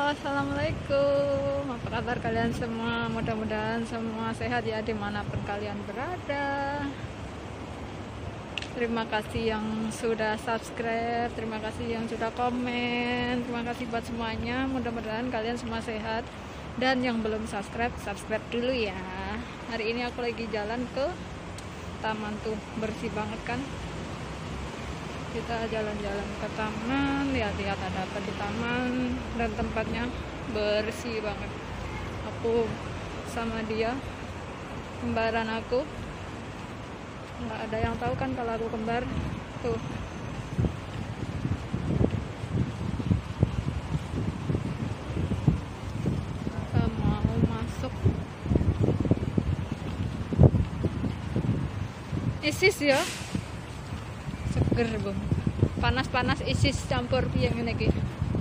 Assalamualaikum. Apa kabar kalian semua? Mudah-mudahan semua sehat ya dimanapun kalian berada. Terima kasih yang sudah subscribe, terima kasih yang sudah komen, terima kasih buat semuanya. Mudah-mudahan kalian semua sehat. Dan yang belum subscribe, subscribe dulu ya. Hari ini aku lagi jalan ke taman tuh, bersih banget kan. Kita jalan-jalan ke taman, lihat-lihat ada apa di taman, dan tempatnya bersih banget. Aku sama dia, kembaran aku, nggak ada yang tahu kan kalau aku kembar tuh. Kita mau masuk ISIS ya, seger bu, panas-panas ISIS campur piye ngene iki.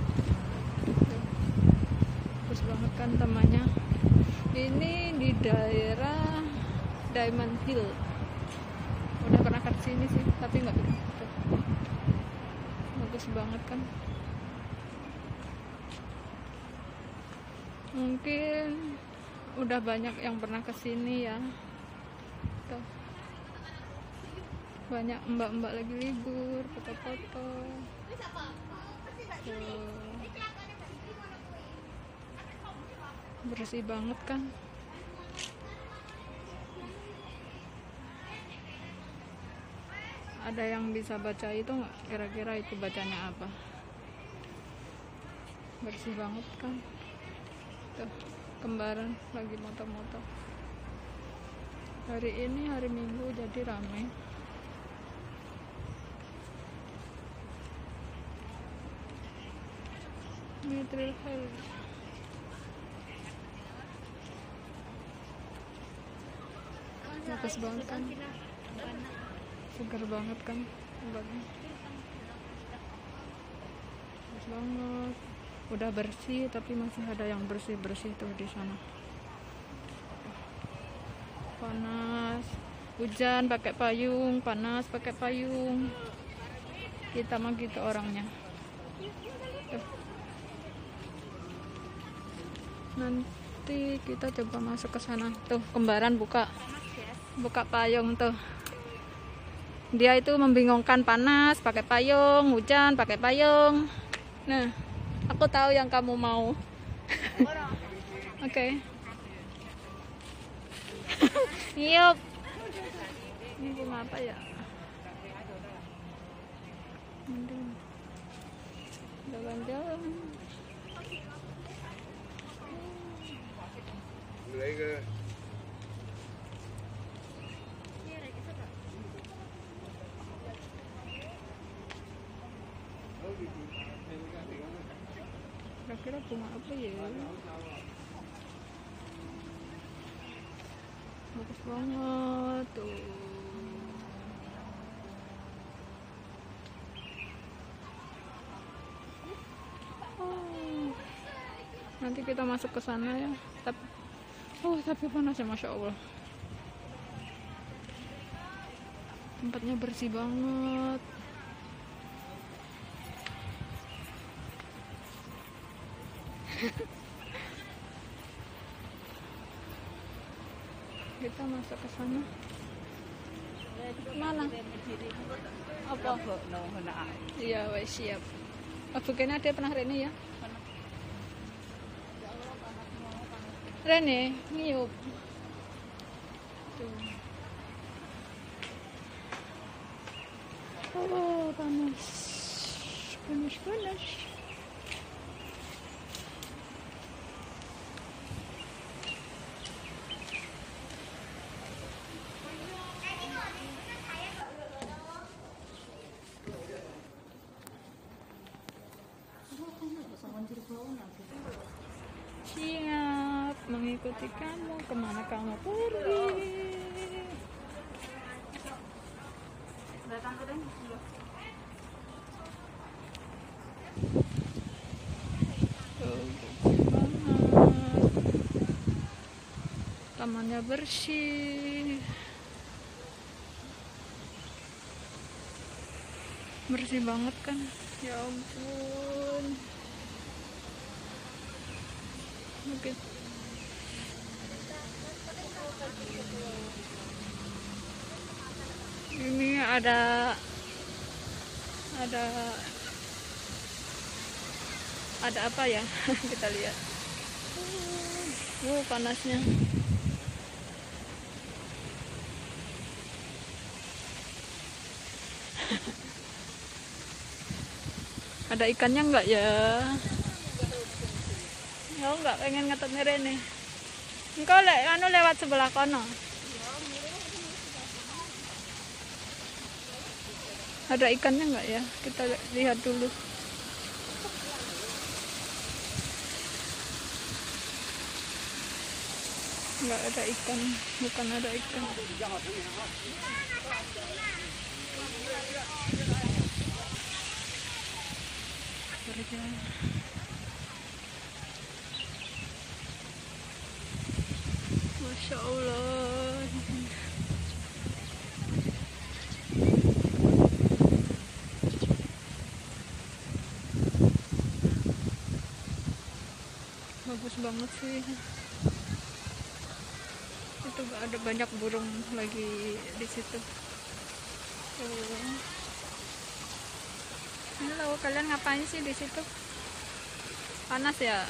Bagus banget kan temannya. Ini di daerah Diamond Hill. Udah pernah ke sini sih, tapi nggak begitu. Bagus banget kan. Mungkin udah banyak yang pernah ke sini ya. Tuh. Banyak mbak-mbak lagi libur, foto-foto. Bersih banget kan. Ada yang bisa baca itu nggak? Kira-kira itu bacanya apa? Bersih banget kan. Tuh, kembaran lagi moto-moto. Hari ini hari Minggu jadi ramai. Mitril Hill. Bagus banget kan, segar banget kan tempatnya. Bagus banget, udah bersih tapi masih ada yang bersih-bersih tuh di sana. Panas, hujan pakai payung, panas pakai payung. Kita mah gitu orangnya. Tuh. Nanti kita coba masuk ke sana. Tuh, kembaran buka payung tuh. Dia itu membingungkan, panas pakai payung, hujan pakai payung. Nah, aku tahu yang kamu mau. Oke. Yuk. Ini gimana apa ya? Jalan-jalan. Kira-kira bunga apa ya? Bagus banget tuh. Nanti kita masuk ke sana ya. Tapi panas ya, masya Allah. Tempatnya bersih banget. Kita masuk ke sana. Mana? Apa? Iya, wes siap. Bukan ada pernah Rene ya? Rene, ngiyup. Tuh. Oh, panas. Panas. Siap mengikuti kamu kemana kamu pergi. Tamannya bersih, bersih banget kan, ya ampun. Mungkin ini ada apa ya? Kita lihat. Panasnya. Ada ikannya enggak ya? Oh, enggak pengen ngetet rene. Engkau lewat sebelah kono. Ada ikannya enggak ya? Kita lihat dulu. Enggak ada ikan, bukan ada ikan. Masya Allah. Bagus banget sih. Itu ada banyak burung lagi di situ. Halo, kalian ngapain sih di situ? Panas ya?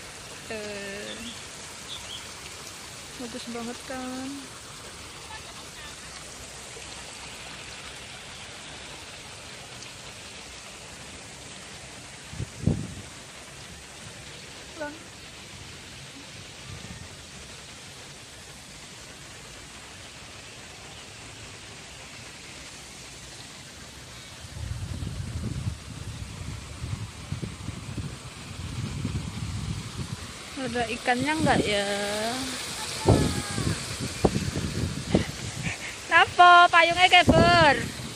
Bagus banget kan? Bang. Ada ikannya enggak ya? Napa payungnya keber?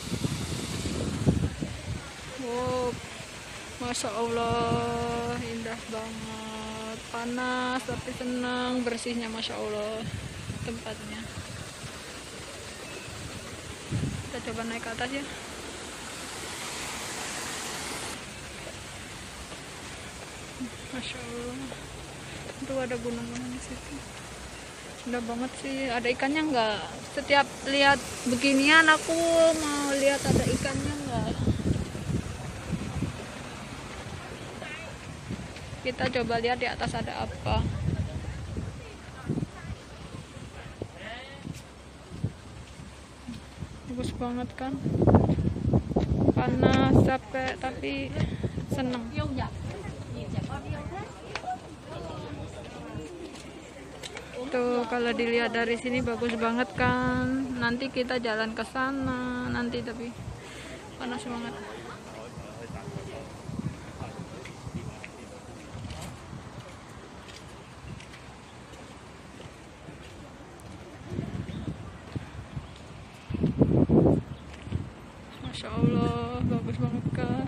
Wow, Masya Allah, indah banget. Panas tapi senang, bersihnya Masya Allah tempatnya. Kita coba naik ke atas ya. Masya Allah. Itu ada gunung-gunung di situ. Indah banget sih. Ada ikannya enggak? Setiap lihat beginian aku mau lihat ada ikannya enggak. Kita coba lihat di atas ada apa. Bagus banget kan? Panas, capek, tapi seneng. Tuh kalau dilihat dari sini bagus banget kan. Nanti kita jalan ke sana nanti, tapi panas banget. Masya Allah, bagus banget kan.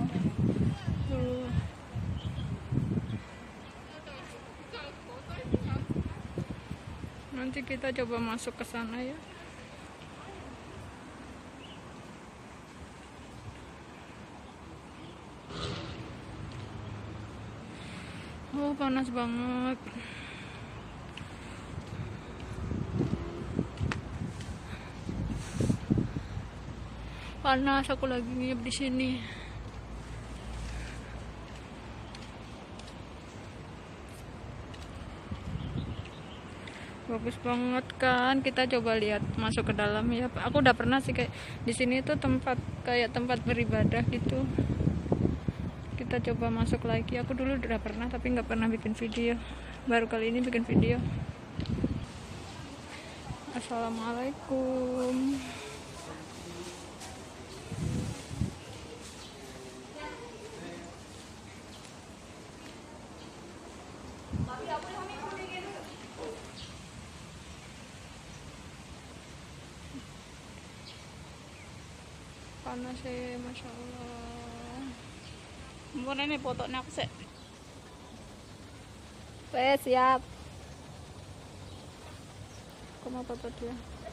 Nanti kita coba masuk ke sana ya. Oh, panas banget. Panas, aku lagi nginep di sini. Bagus banget kan? Kita coba lihat masuk ke dalam ya. Aku udah pernah sih kayak di sini tuh kayak tempat beribadah gitu. Kita coba masuk lagi. Aku dulu udah pernah tapi nggak pernah bikin video. Baru kali ini bikin video. Assalamualaikum. Panas ya, Masya Allah. Mbak ini fotonya aku sih. Siap. Aku mau foto dia.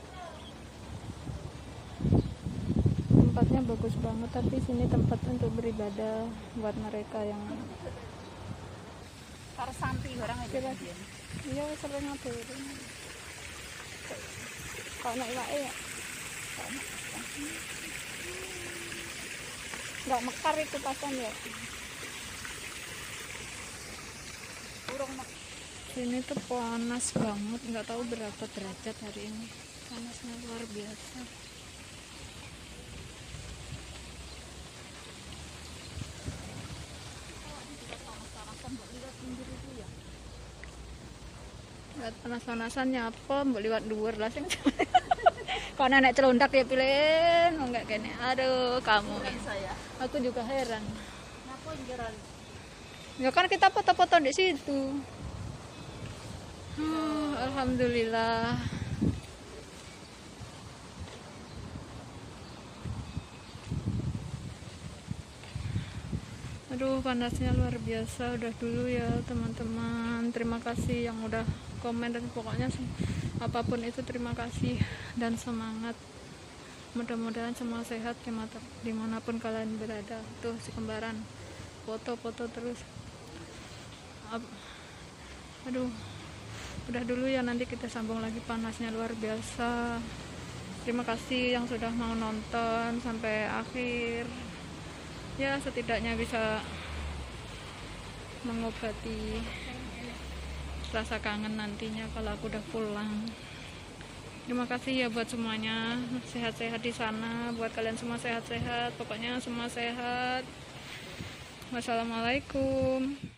Tempatnya bagus banget, tapi sini tempat untuk beribadah buat mereka yang Karo sampi barang aja. Iya sering ngadurun. Kok nek iwake ya? Enggak mekar itu pasan ya. Urung mek. Sini tuh panas banget, nggak tahu berapa derajat hari ini. Panasnya luar biasa. Lihat panas-panasannya apa, mbok liwat dhuwur lah sing. Kok nenek celondak ya pilih, enggak kene. Aduh, kamu. Saya. Aku juga heran. Napa jaran? Ya kan kita foto-foto di situ. Alhamdulillah. Aduh, panasnya luar biasa. Udah dulu ya teman-teman. Terima kasih yang udah komen dan pokoknya apapun itu terima kasih dan semangat. Mudah-mudahan semua sehat dimanapun kalian berada. Tuh si kembaran foto-foto terus. Aduh, udah dulu ya, nanti kita sambung lagi, panasnya luar biasa. Terima kasih yang sudah mau nonton sampai akhir. Ya setidaknya bisa mengobati rasa kangen nantinya kalau aku udah pulang. Terima kasih ya buat semuanya, sehat-sehat di sana, buat kalian semua sehat-sehat, pokoknya semua sehat. Wassalamualaikum.